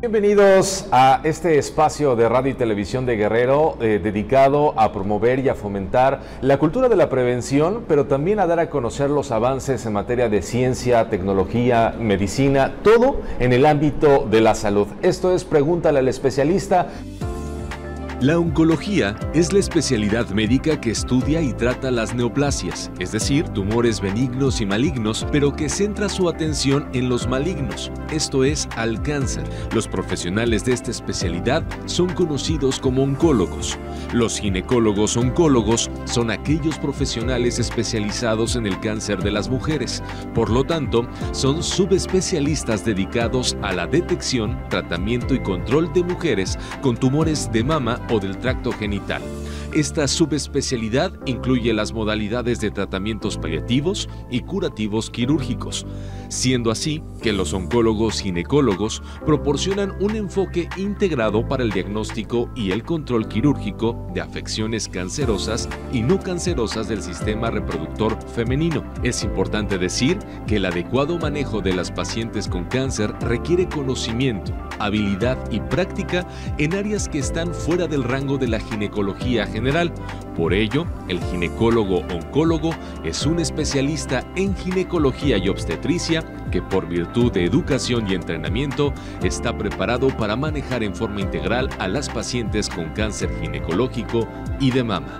Bienvenidos a este espacio de radio y televisión de Guerrero dedicado a promover y a fomentar la cultura de la prevención, pero también a dar a conocer los avances en materia de ciencia, tecnología, medicina, todo en el ámbito de la salud. Esto es Pregúntale al Especialista. La oncología es la especialidad médica que estudia y trata las neoplasias, es decir, tumores benignos y malignos, pero que centra su atención en los malignos, esto es, al cáncer. Los profesionales de esta especialidad son conocidos como oncólogos. Los ginecólogos oncólogos son aquellos profesionales especializados en el cáncer de las mujeres. Por lo tanto, son subespecialistas dedicados a la detección, tratamiento y control de mujeres con tumores de mama o del tracto genital. Esta subespecialidad incluye las modalidades de tratamientos paliativos y curativos quirúrgicos, siendo así que los oncólogos ginecólogos proporcionan un enfoque integrado para el diagnóstico y el control quirúrgico de afecciones cancerosas y no cancerosas del sistema reproductor femenino. Es importante decir que el adecuado manejo de las pacientes con cáncer requiere conocimiento, habilidad y práctica en áreas que están fuera del rango de la ginecología general. Por ello, el ginecólogo-oncólogo es un especialista en ginecología y obstetricia que por virtud de educación y entrenamiento está preparado para manejar en forma integral a las pacientes con cáncer ginecológico y de mama.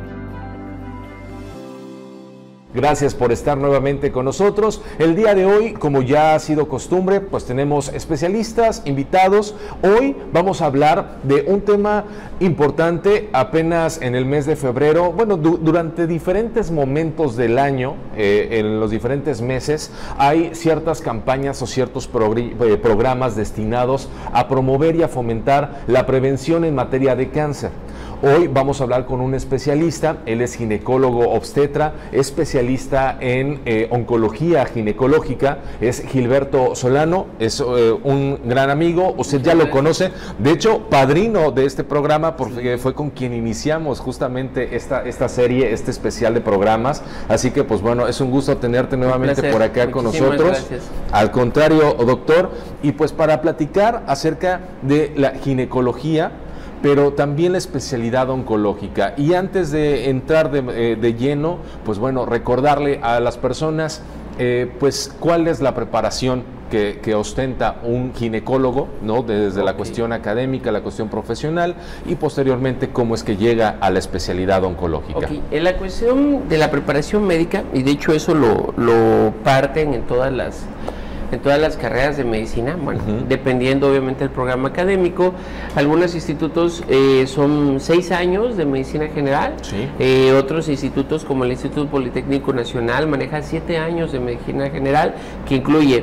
Gracias por estar nuevamente con nosotros. El día de hoy, como ya ha sido costumbre, pues tenemos especialistas, invitados. Hoy vamos a hablar de un tema importante apenas en el mes de febrero. Bueno, durante diferentes momentos del año, en los diferentes meses, hay ciertas campañas o ciertos programas destinados a promover y a fomentar la prevención en materia de cáncer. Hoy vamos a hablar con un especialista, él es ginecólogo obstetra, especialista en oncología ginecológica, es Gilberto Solano, es un gran amigo, usted ya lo conoce, de hecho, padrino de este programa, porque fue con quien iniciamos justamente esta serie, este especial de programas, así que pues bueno, es un gusto tenerte nuevamente por acá con nosotros. Gracias. Al contrario, doctor, y pues para platicar acerca de la ginecología, pero también la especialidad oncológica. Y antes de entrar de lleno, pues bueno, recordarle a las personas, pues cuál es la preparación que ostenta un ginecólogo, ¿no? Desde la cuestión académica, la cuestión profesional, y posteriormente cómo es que llega a la especialidad oncológica. En la cuestión de la preparación médica, y de hecho eso lo parten en todas las carreras de medicina, bueno, dependiendo obviamente del programa académico. Algunos institutos son 6 años de medicina general, sí. Otros institutos como el Instituto Politécnico Nacional maneja 7 años de medicina general, que incluye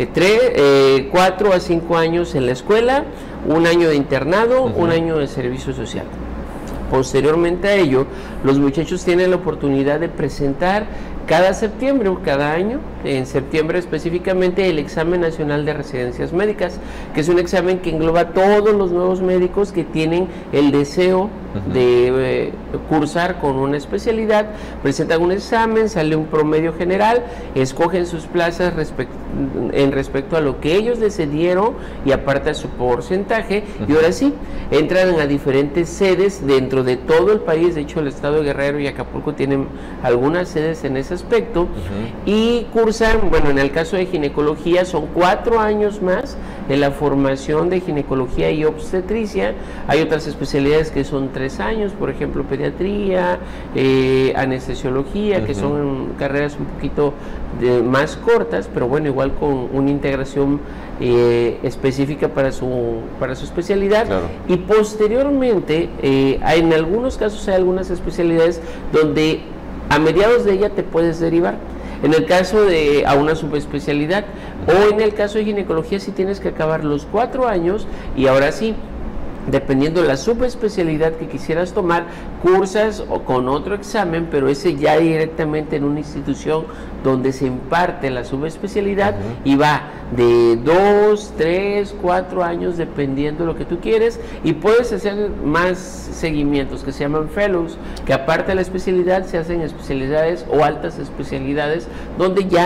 4 a 5 años en la escuela, 1 año de internado, 1 año de servicio social. Posteriormente a ello, los muchachos tienen la oportunidad de presentar cada septiembre o cada año, en septiembre específicamente, el examen nacional de residencias médicas, que es un examen que engloba a todos los nuevos médicos que tienen el deseo de cursar con una especialidad. Presentan un examen, sale un promedio general, escogen sus plazas en respecto a lo que ellos decidieron y aparte a su porcentaje, y ahora sí, entran a diferentes sedes dentro de todo el país. De hecho, el estado de Guerrero y Acapulco tienen algunas sedes en ese aspecto, y cursan, bueno, en el caso de ginecología son 4 años más en la formación de ginecología y obstetricia. Hay otras especialidades que son 3 años, por ejemplo, pediatría, anestesiología, que son carreras un poquito más cortas, pero bueno, igual con una integración específica para su especialidad. Claro. Y posteriormente, en algunos casos hay algunas especialidades donde a mediados de ella te puedes derivar. En el caso de a una subespecialidad, o en el caso de ginecología, si tienes que acabar los 4 años, y ahora sí, dependiendo de la subespecialidad que quisieras tomar, cursas o con otro examen, pero ese ya directamente en una institución donde se imparte la subespecialidad, y va de 2, 3, 4 años dependiendo de lo que tú quieres, y puedes hacer más seguimientos que se llaman fellows, que aparte de la especialidad se hacen especialidades o altas especialidades donde ya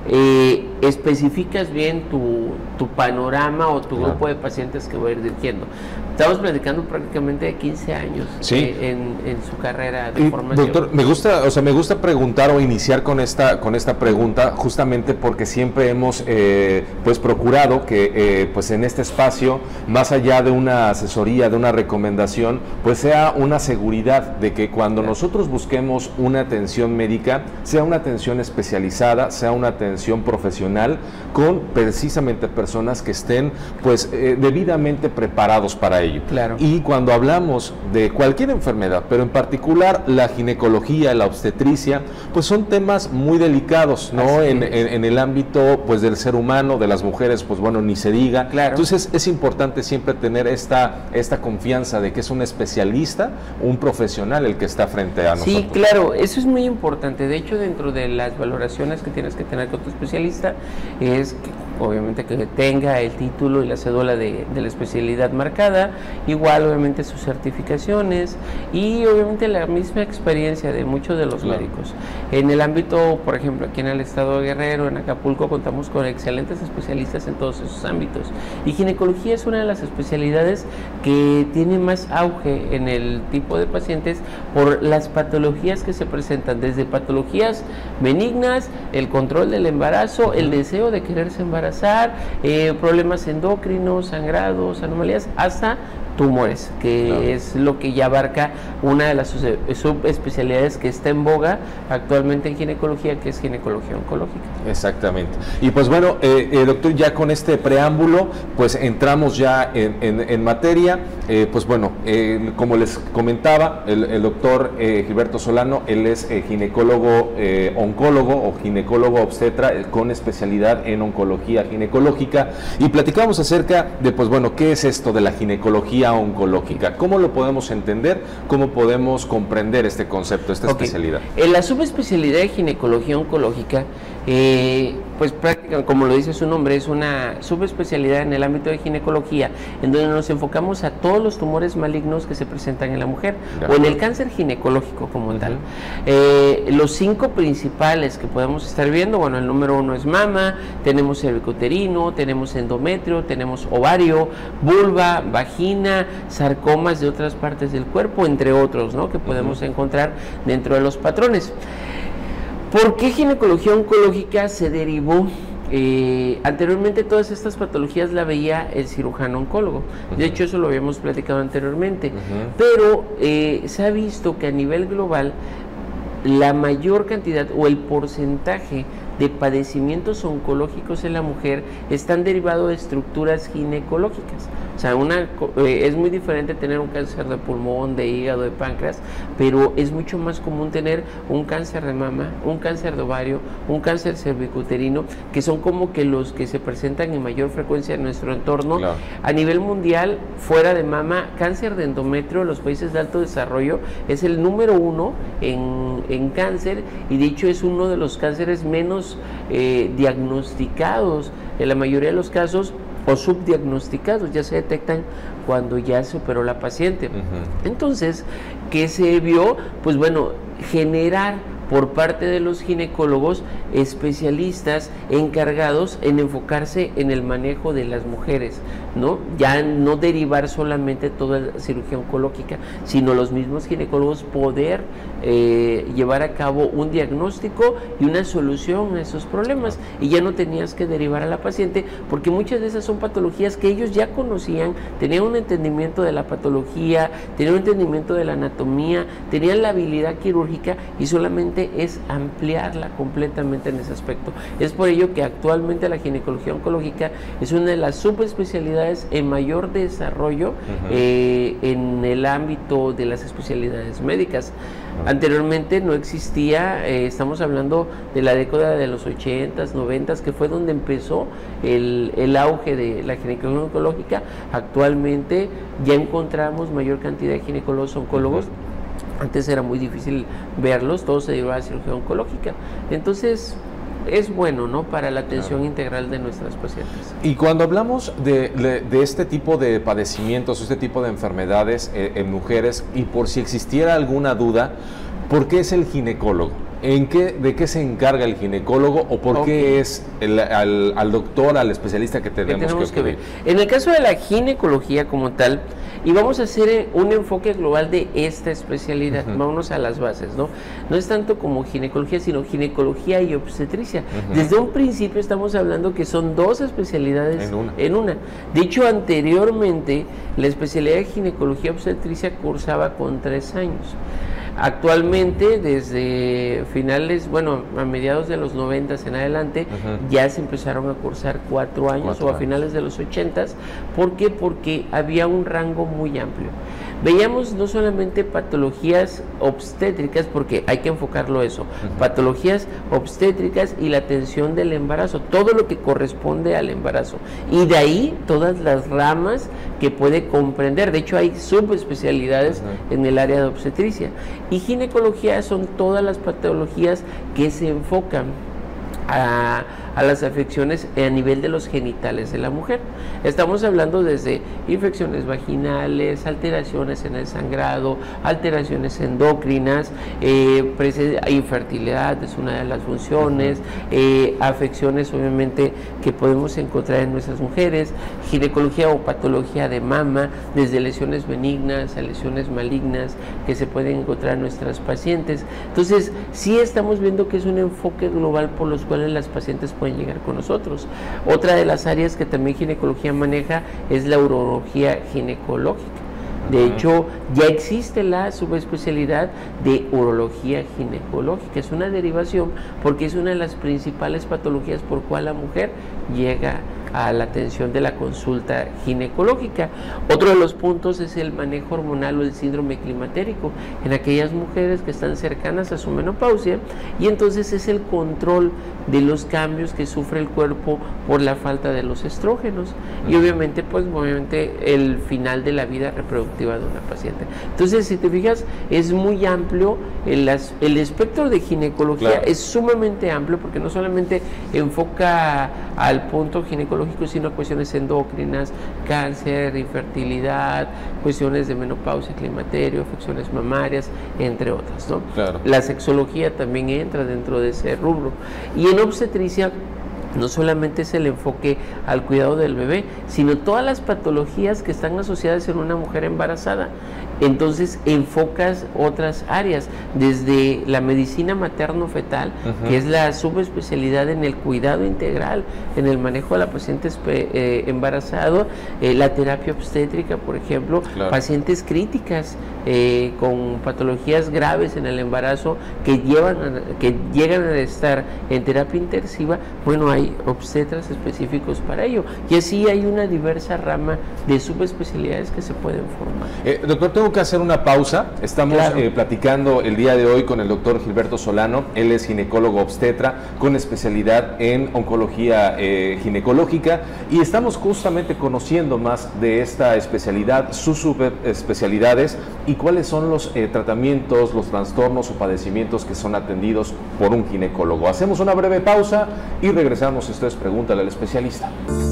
especificas bien tu panorama o tu grupo de pacientes que voy a ir dirigiendo. Estamos platicando prácticamente de 15 años en su carrera de formación. Doctor, me gusta preguntar o iniciar con esta pregunta, justamente porque siempre hemos pues procurado que pues en este espacio, más allá de una asesoría, de una recomendación, pues sea una seguridad de que cuando nosotros busquemos una atención médica, sea una atención especializada, sea una atención profesional, con precisamente personas que estén pues debidamente preparados para ello. Claro. Y cuando hablamos de cualquier enfermedad, pero en particular la ginecología, la obstetricia, pues son temas muy delicados, ¿no? En el ámbito pues del ser humano, de las mujeres, pues bueno, ni se diga. Claro. Entonces es importante siempre tener esta confianza de que es un especialista, un profesional el que está frente a nosotros. Sí, claro, eso es muy importante. De hecho, dentro de las valoraciones que tienes que tener con tu especialista es que obviamente que tenga el título y la cédula de la especialidad marcada, igual obviamente sus certificaciones y obviamente la misma experiencia de muchos de los médicos. En el ámbito, por ejemplo, aquí en el estado de Guerrero, en Acapulco, contamos con excelentes especialistas en todos esos ámbitos. Y ginecología es una de las especialidades que tiene más auge en el tipo de pacientes por las patologías que se presentan, desde patologías benignas, el control del embarazo, el deseo de quererse embarazar, problemas endocrinos, sangrados, anomalías, hasta tumores, que es lo que ya abarca una de las subespecialidades que está en boga actualmente en ginecología, que es ginecología oncológica. Exactamente. Y pues bueno, doctor, ya con este preámbulo, pues entramos ya en materia. Pues bueno, como les comentaba, el doctor Gilberto Solano, él es ginecólogo oncólogo o ginecólogo obstetra con especialidad en oncología ginecológica, y platicamos acerca de, pues bueno, ¿qué es esto de la ginecología oncológica? ¿Cómo lo podemos entender? ¿Cómo podemos comprender este concepto, esta especialidad? En la subespecialidad de ginecología oncológica, pues prácticamente, como lo dice su nombre, es una subespecialidad en el ámbito de ginecología, en donde nos enfocamos a todos los tumores malignos que se presentan en la mujer, o en el cáncer ginecológico como tal. Los 5 principales que podemos estar viendo, bueno, el número 1 es mama, tenemos cervicuterino, tenemos endometrio, tenemos ovario, vulva, vagina, sarcomas de otras partes del cuerpo, entre otros, ¿no?, que podemos encontrar dentro de los patrones. ¿Por qué ginecología oncológica se derivó? Anteriormente todas estas patologías la veía el cirujano oncólogo. De hecho, eso lo habíamos platicado anteriormente. Pero se ha visto que a nivel global la mayor cantidad o el porcentaje de padecimientos oncológicos en la mujer están derivados de estructuras ginecológicas. O sea, es muy diferente tener un cáncer de pulmón, de hígado, de páncreas, pero es mucho más común tener un cáncer de mama, un cáncer de ovario, un cáncer cervicuterino, que son como que los que se presentan en mayor frecuencia en nuestro entorno. Claro. A nivel mundial, fuera de mama, cáncer de endometrio en los países de alto desarrollo es el número 1 en cáncer, y de hecho es uno de los cánceres menos diagnosticados en la mayoría de los casos, o subdiagnosticados, ya se detectan cuando ya se operó la paciente. Entonces, ¿qué se vio? Pues bueno, generar por parte de los ginecólogos especialistas encargados en enfocarse en el manejo de las mujeres, ¿no? Ya no derivar solamente toda la cirugía oncológica, sino los mismos ginecólogos poder llevar a cabo un diagnóstico y una solución a esos problemas, y ya no tenías que derivar a la paciente, porque muchas de esas son patologías que ellos ya conocían, tenían un entendimiento de la patología, tenían un entendimiento de la anatomía, tenían la habilidad quirúrgica, y solamente es ampliarla completamente en ese aspecto. Es por ello que actualmente la ginecología oncológica es una de las subespecialidades en mayor desarrollo en el ámbito de las especialidades médicas. Anteriormente no existía, estamos hablando de la década de los 80s, 90s, que fue donde empezó el auge de la ginecología oncológica. Actualmente ya encontramos mayor cantidad de ginecólogos oncólogos. Antes era muy difícil verlos, todo se derivaba de cirugía oncológica. Entonces, es bueno, ¿no?, para la atención integral de nuestras pacientes. Y cuando hablamos de este tipo de padecimientos, este tipo de enfermedades en mujeres, y por si existiera alguna duda, ¿por qué es el ginecólogo? ¿De qué se encarga el ginecólogo o por qué es al doctor, al especialista que tenemos que ver? En el caso de la ginecología como tal, y vamos a hacer un enfoque global de esta especialidad, vámonos a las bases, ¿no? No es tanto como ginecología, sino ginecología y obstetricia. Desde un principio estamos hablando que son dos especialidades en una. De hecho, anteriormente, la especialidad de ginecología y obstetricia cursaba con 3 años. Actualmente, desde finales, bueno, a mediados de los 90 en adelante, ya se empezaron a cursar 4 años o a finales de los 80. ¿Por qué? Porque había un rango muy amplio. Veíamos no solamente patologías obstétricas, porque hay que enfocarlo eso, patologías obstétricas y la atención del embarazo, todo lo que corresponde al embarazo. Y de ahí todas las ramas que puede comprender. De hecho, hay subespecialidades en el área de obstetricia. Y ginecología son todas las patologías que se enfocan a las afecciones a nivel de los genitales de la mujer. Estamos hablando desde infecciones vaginales, alteraciones en el sangrado, alteraciones endocrinas, infertilidad es una de las funciones, afecciones obviamente que podemos encontrar en nuestras mujeres, ginecología o patología de mama, desde lesiones benignas a lesiones malignas que se pueden encontrar en nuestras pacientes. Entonces, sí estamos viendo que es un enfoque global por los cuales las pacientes pueden llegar con nosotros. Otra de las áreas que también ginecología maneja es la urología ginecológica. De hecho, ya existe la subespecialidad de urología ginecológica. Es una derivación porque es una de las principales patologías por cual la mujer llega a la atención de la consulta ginecológica. Otro de los puntos es el manejo hormonal o el síndrome climatérico en aquellas mujeres que están cercanas a su menopausia, y entonces es el control de los cambios que sufre el cuerpo por la falta de los estrógenos y obviamente el final de la vida reproductiva de una paciente. Entonces, si te fijas, es muy amplio el espectro de ginecología. Es sumamente amplio porque no solamente enfoca al punto ginecológico, sino cuestiones endocrinas, cáncer, infertilidad, cuestiones de menopausia, climaterio, afecciones mamarias, entre otras, ¿no? La sexología también entra dentro de ese rubro. Y en obstetricia no solamente es el enfoque al cuidado del bebé, sino todas las patologías que están asociadas en una mujer embarazada. Entonces enfocas otras áreas, desde la medicina materno-fetal, que es la subespecialidad en el cuidado integral, en el manejo de la paciente embarazada, la terapia obstétrica, por ejemplo, pacientes críticas con patologías graves en el embarazo que llegan a estar en terapia intensiva. Bueno, hay obstetras específicos para ello, y así hay una diversa rama de subespecialidades que se pueden formar. Doctor, tengo que hacer una pausa. Estamos platicando el día de hoy con el doctor Gilberto Solano. Él es ginecólogo obstetra con especialidad en oncología ginecológica, y estamos justamente conociendo más de esta especialidad, sus subespecialidades y cuáles son los tratamientos, los trastornos o padecimientos que son atendidos por un ginecólogo. Hacemos una breve pausa y regresamos. Esto es Pregúntale al Especialista.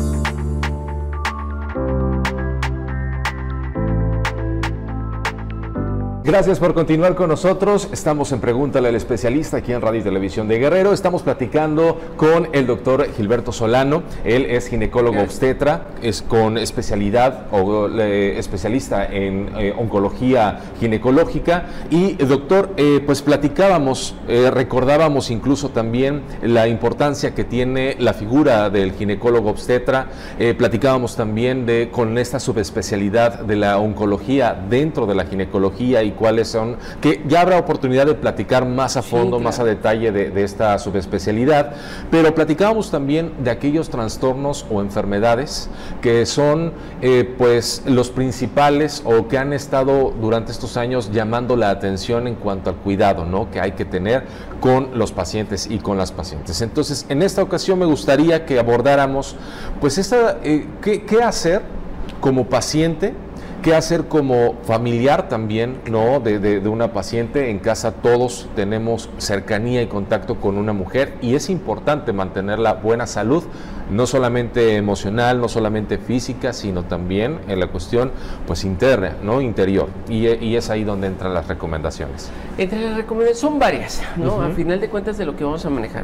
Gracias por continuar con nosotros. Estamos en Pregúntale al Especialista aquí en Radio y Televisión de Guerrero. Estamos platicando con el doctor Gilberto Solano. Él es ginecólogo obstetra, es con especialidad o especialista en oncología ginecológica. Y doctor, pues platicábamos, recordábamos incluso también la importancia que tiene la figura del ginecólogo obstetra. Platicábamos también con esta subespecialidad de la oncología dentro de la ginecología y cuáles son, que ya habrá oportunidad de platicar más a fondo, más a detalle de esta subespecialidad, pero platicábamos también de aquellos trastornos o enfermedades que son pues los principales o que han estado durante estos años llamando la atención en cuanto al cuidado, ¿no?, que hay que tener con los pacientes y con las pacientes. Entonces, en esta ocasión me gustaría que abordáramos pues qué hacer como paciente, qué hacer como familiar también, ¿no?, de una paciente. En casa todos tenemos cercanía y contacto con una mujer y es importante mantener la buena salud no solamente emocional, no solamente física, sino también en la cuestión pues interna, ¿no? Interior. Y es ahí donde entran las recomendaciones. Entre las recomendaciones son varias, ¿no? A final de cuentas de lo que vamos a manejar.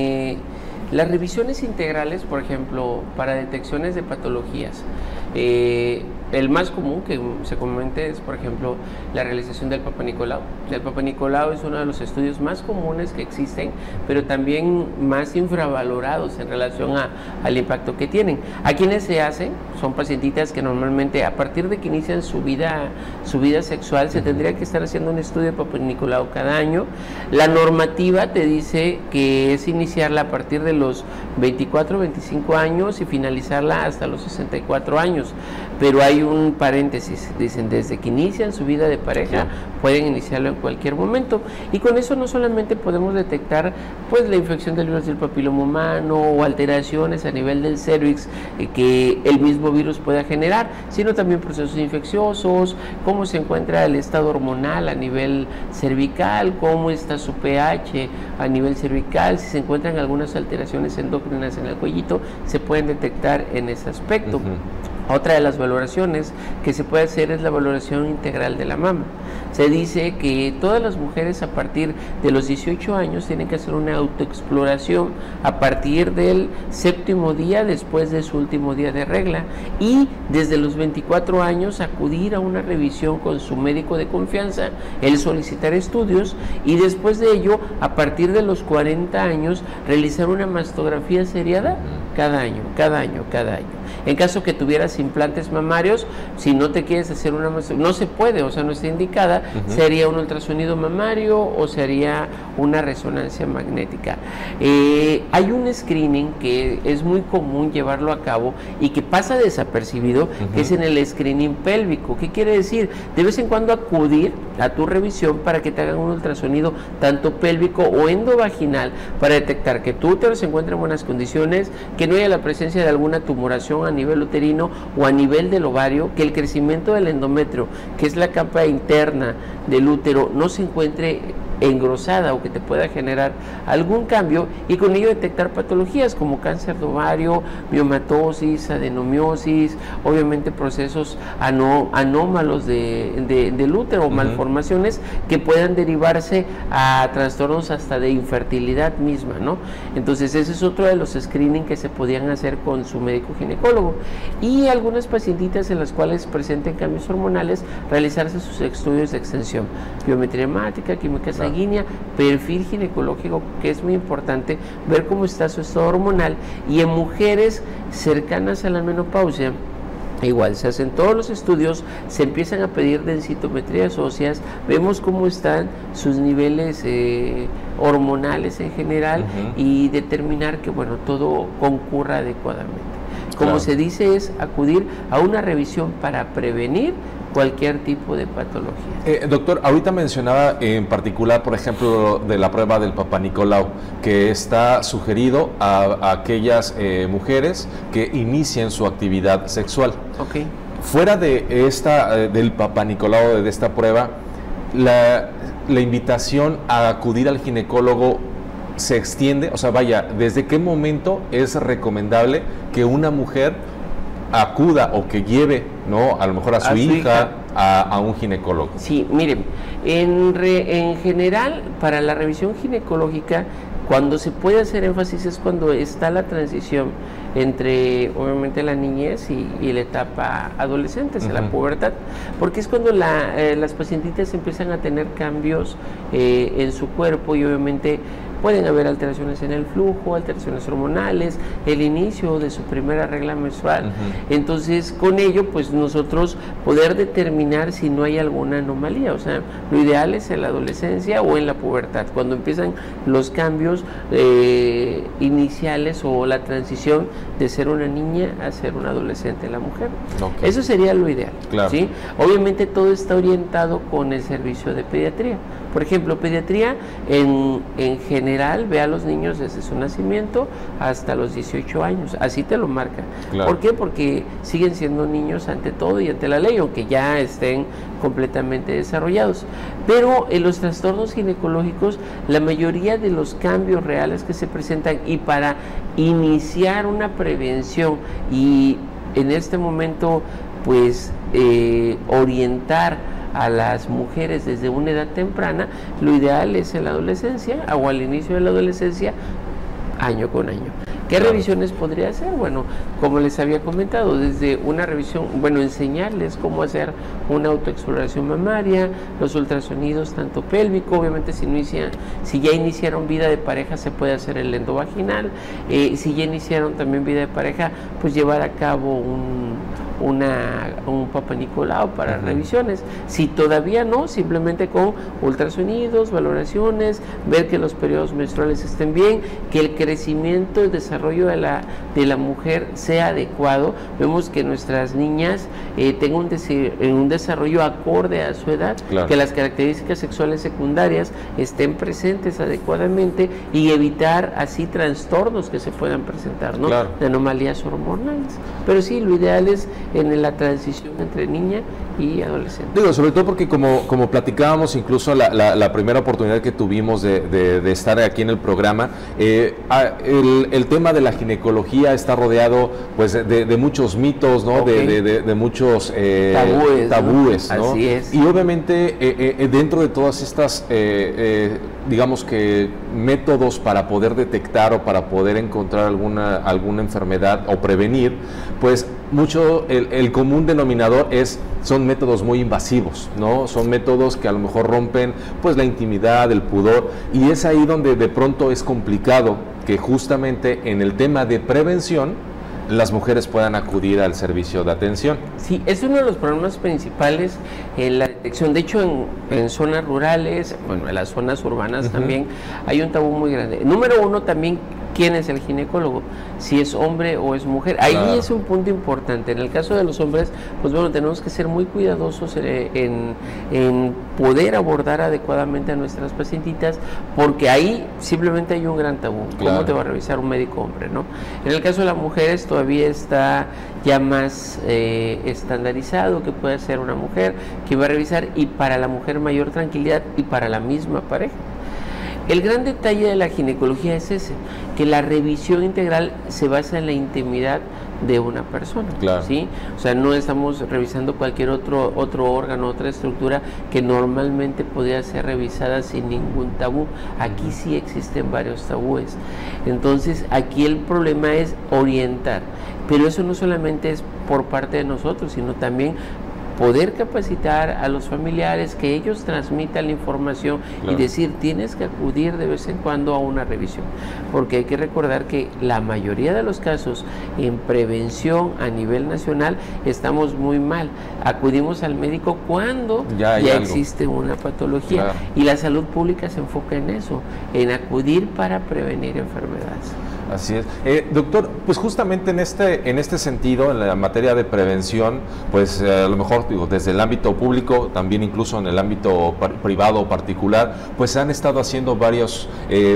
Las revisiones integrales, por ejemplo, para detecciones de patologías, el más común que se comente es, por ejemplo, la realización del Papa Nicolau. El Papa Nicolau es uno de los estudios más comunes que existen, pero también más infravalorados en relación al impacto que tienen. ¿A quienes se hacen? Son pacientitas que normalmente a partir de que inician su vida sexual se tendría que estar haciendo un estudio de Papa Nicolau cada año. La normativa te dice que es iniciarla a partir de los 24, 25 años y finalizarla hasta los 64 años. Pero hay un paréntesis, dicen desde que inician su vida de pareja, pueden iniciarlo en cualquier momento, y con eso no solamente podemos detectar pues la infección del virus del papiloma humano o alteraciones a nivel del cervix que el mismo virus pueda generar, sino también procesos infecciosos, cómo se encuentra el estado hormonal a nivel cervical, cómo está su pH a nivel cervical, si se encuentran algunas alteraciones endócrinas en el cuellito, se pueden detectar en ese aspecto. Otra de las valoraciones que se puede hacer es la valoración integral de la mama. Se dice que todas las mujeres a partir de los 18 años tienen que hacer una autoexploración a partir del 7º día después de su último día de regla, y desde los 24 años acudir a una revisión con su médico de confianza, el solicitar estudios, y después de ello, a partir de los 40 años, realizar una mastografía seriada cada año. En caso que tuvieras implantes mamarios, si no te quieres hacer una mastografía, no se puede, o sea, no está indicada, sería un ultrasonido mamario o sería una resonancia magnética. Hay un screening que es muy común llevarlo a cabo y que pasa desapercibido, que es en el screening pélvico. ¿Qué quiere decir? De vez en cuando acudir a tu revisión para que te hagan un ultrasonido tanto pélvico o endovaginal para detectar que tu útero se encuentra en buenas condiciones, que no haya la presencia de alguna tumoración a nivel uterino o a nivel del ovario, que el crecimiento del endometrio, que es la capa interna del útero, no se encuentre engrosada o que te pueda generar algún cambio, y con ello detectar patologías como cáncer de ovario, miomatosis, adenomiosis, obviamente procesos anómalos del útero, malformaciones que puedan derivarse a trastornos hasta de infertilidad misma, ¿no? Entonces ese es otro de los screening que se podían hacer con su médico ginecólogo. Y algunas pacientitas en las cuales presenten cambios hormonales, realizarse sus estudios de extensión, biometría hemática, química sanguínea, perfil ginecológico, que es muy importante ver cómo está su estado hormonal. Y en mujeres cercanas a la menopausia, igual se hacen todos los estudios, se empiezan a pedir densitometrías óseas, vemos cómo están sus niveles hormonales en general, y determinar que bueno, todo concurra adecuadamente. Como se dice, es acudir a una revisión para prevenir cualquier tipo de patología. Doctor, ahorita mencionaba en particular, por ejemplo, de la prueba del Papa Nicolau, que está sugerido a aquellas mujeres que inicien su actividad sexual. Okay. Fuera de del Papa Nicolau, de esta prueba, la invitación a acudir al ginecólogo se extiende, o sea, vaya, ¿desde qué momento es recomendable que una mujer acuda o que lleve, ¿no?, a lo mejor a su hija a un ginecólogo? Sí, miren, en general, para la revisión ginecológica, cuando se puede hacer énfasis es cuando está la transición entre, obviamente, la niñez y la etapa adolescente, la pubertad, porque es cuando las pacientitas empiezan a tener cambios en su cuerpo, y obviamente pueden haber alteraciones en el flujo, alteraciones hormonales, el inicio de su primera regla menstrual. Entonces, con ello, pues nosotros poder determinar si no hay alguna anomalía. O sea, lo ideal es en la adolescencia o en la pubertad, cuando empiezan los cambios iniciales o la transición de ser una niña a ser una adolescente, la mujer. Eso sería lo ideal. ¿Sí? Obviamente todo está orientado con el servicio de pediatría. Por ejemplo, pediatría en general ve a los niños desde su nacimiento hasta los 18 años, así te lo marca. Claro. ¿Por qué? Porque siguen siendo niños ante todo y ante la ley, aunque ya estén completamente desarrollados. Pero en los trastornos ginecológicos, la mayoría de los cambios reales que se presentan, y para iniciar una prevención y en este momento pues orientar a las mujeres desde una edad temprana, lo ideal es en la adolescencia o al inicio de la adolescencia, año con año. ¿Qué revisiones podría hacer? Bueno, como les había comentado, desde una revisión, bueno, enseñarles cómo hacer una autoexploración mamaria, los ultrasonidos tanto pélvico, obviamente si ya iniciaron vida de pareja se puede hacer el endovaginal, si ya iniciaron también vida de pareja, pues llevar a cabo un Papa Nicolau para revisiones. Si todavía no, simplemente con ultrasonidos, valoraciones, ver que los periodos menstruales estén bien, que el crecimiento y desarrollo de la mujer sea adecuado. Vemos que nuestras niñas tengan un desarrollo acorde a su edad, claro, que las características sexuales secundarias estén presentes adecuadamente y evitar así trastornos que se puedan presentar, ¿no? Claro. De anomalías hormonales. Pero sí, lo ideal es en la transición entre niña y adolescente. Digo, sobre todo porque como platicábamos incluso la primera oportunidad que tuvimos de estar aquí en el programa, el tema de la ginecología está rodeado pues de muchos mitos, ¿no? Okay. De muchos tabúes, ¿no? Así es. Y obviamente dentro de todas estas digamos que métodos para poder detectar o para poder encontrar alguna enfermedad o prevenir, pues mucho el común denominador son métodos muy invasivos, ¿no? Son métodos que a lo mejor rompen pues la intimidad, el pudor, y es ahí donde de pronto es complicado que justamente en el tema de prevención las mujeres puedan acudir al servicio de atención. Sí, es uno de los problemas principales en la detección. De hecho, en zonas rurales, bueno, en las zonas urbanas también hay un tabú muy grande. Número uno también, ¿quién es el ginecólogo? Si es hombre o es mujer. Ahí es un punto importante. En el caso de los hombres, pues bueno, tenemos que ser muy cuidadosos en poder abordar adecuadamente a nuestras pacientitas, porque ahí simplemente hay un gran tabú. ¿Cómo te va a revisar un médico hombre, no? En el caso de las mujeres todavía está ya más estandarizado que puede ser una mujer que va a revisar, y para la mujer mayor tranquilidad y para la misma pareja. El gran detalle de la ginecología es ese, que la revisión integral se basa en la intimidad de una persona, ¿sí? O sea, no estamos revisando cualquier otro órgano, otra estructura que normalmente podría ser revisada sin ningún tabú. Aquí sí existen varios tabúes. Entonces, aquí el problema es orientar, pero eso no solamente es por parte de nosotros, sino también poder capacitar a los familiares, que ellos transmitan la información y decir, tienes que acudir de vez en cuando a una revisión, porque hay que recordar que la mayoría de los casos en prevención a nivel nacional estamos muy mal. Acudimos al médico cuando ya existe una patología, y la salud pública se enfoca en eso, en acudir para prevenir enfermedades. Así es. Doctor, pues justamente en este sentido, en la materia de prevención, pues a lo mejor digo, desde el ámbito público, también incluso en el ámbito privado o particular, pues se han estado haciendo varias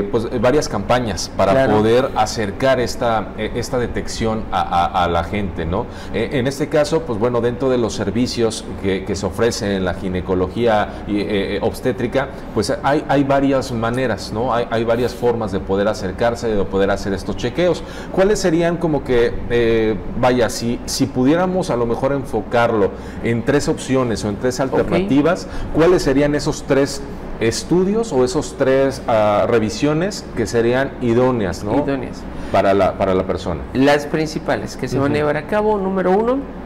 campañas para poder acercar esta detección a la gente, ¿no? En este caso, pues bueno, dentro de los servicios que se ofrecen en la ginecología obstétrica, pues hay varias maneras, ¿no? Hay varias formas de poder acercarse, de poder hacer estos chequeos. ¿Cuáles serían como que, si pudiéramos a lo mejor enfocarlo en 3 opciones o en 3 alternativas, cuáles serían esos 3 estudios o esos 3 revisiones que serían idóneas, ¿no? Idóneas. Para la persona? Las principales que se van a llevar a cabo, número 1,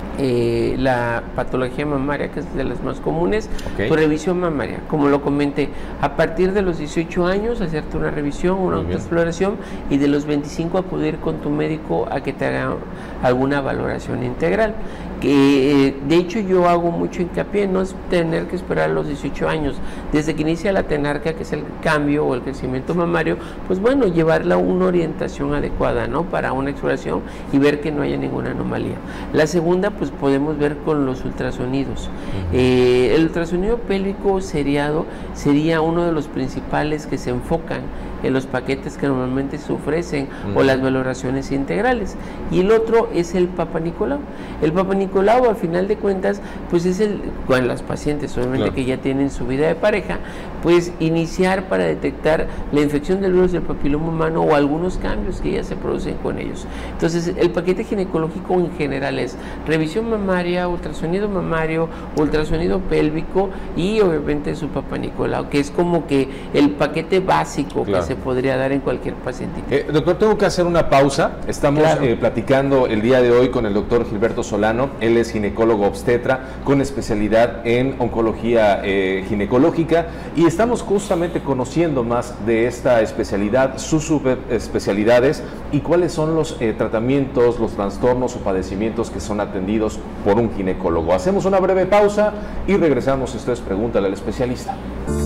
la patología mamaria, que es de las más comunes, tu revisión mamaria, como lo comenté, a partir de los 18 años hacerte una revisión, una autoexploración, y de los 25 acudir con tu médico a que te haga alguna valoración integral. Que de hecho yo hago mucho hincapié, no es tener que esperar a los 18 años, desde que inicia la tenarquia, que es el cambio o el crecimiento mamario, pues bueno, llevarla a una orientación adecuada, ¿no? Para una exploración y ver que no haya ninguna anomalía. La segunda, pues pues podemos ver con los ultrasonidos. El ultrasonido pélvico seriado sería uno de los principales que se enfocan en los paquetes que normalmente se ofrecen o las valoraciones integrales. Y el otro es el Papa Nicolau. El Papa Nicolau, al final de cuentas, pues es con las pacientes, obviamente, que ya tienen su vida de pareja, pues iniciar para detectar la infección del virus del papiloma humano o algunos cambios que ya se producen con ellos. Entonces, el paquete ginecológico en general es revisión mamaria, ultrasonido mamario, ultrasonido pélvico y obviamente su Papa Nicolau, que es como que el paquete básico que se podría dar en cualquier paciente. Doctor, tengo que hacer una pausa. Estamos platicando el día de hoy con el doctor Gilberto Solano. Él es ginecólogo obstetra con especialidad en oncología ginecológica y estamos justamente conociendo más de esta especialidad, sus subespecialidades y cuáles son los tratamientos, los trastornos o padecimientos que son atendidos por un ginecólogo. Hacemos una breve pausa y regresamos. Esto es Pregúntale al Especialista.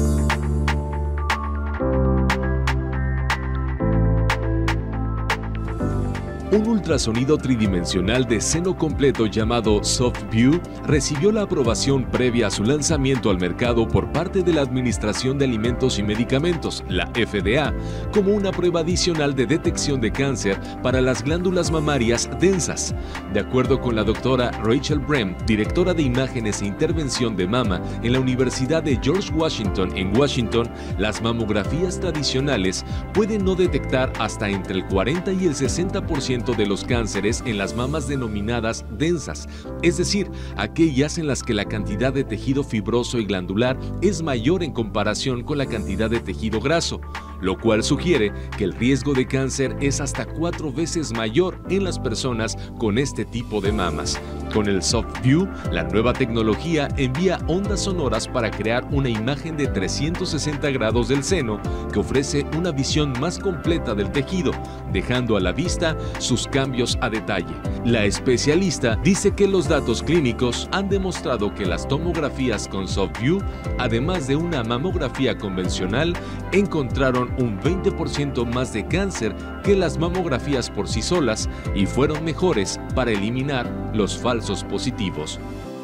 Un ultrasonido tridimensional de seno completo llamado SoftView recibió la aprobación previa a su lanzamiento al mercado por parte de la Administración de Alimentos y Medicamentos, la FDA, como una prueba adicional de detección de cáncer para las glándulas mamarias densas. De acuerdo con la doctora Rachel Brem, directora de Imágenes e Intervención de Mama en la Universidad de George Washington en Washington, las mamografías tradicionales pueden no detectar hasta entre el 40 y el 60% de los cánceres en las mamas denominadas densas, es decir, aquellas en las que la cantidad de tejido fibroso y glandular es mayor en comparación con la cantidad de tejido graso, lo cual sugiere que el riesgo de cáncer es hasta 4 veces mayor en las personas con este tipo de mamas. Con el SoftView, la nueva tecnología envía ondas sonoras para crear una imagen de 360 grados del seno que ofrece una visión más completa del tejido, dejando a la vista sus cambios a detalle. La especialista dice que los datos clínicos han demostrado que las tomografías con SoftView, además de una mamografía convencional, encontraron un 20% más de cáncer que las mamografías por sí solas y fueron mejores para eliminar los falsos positivos.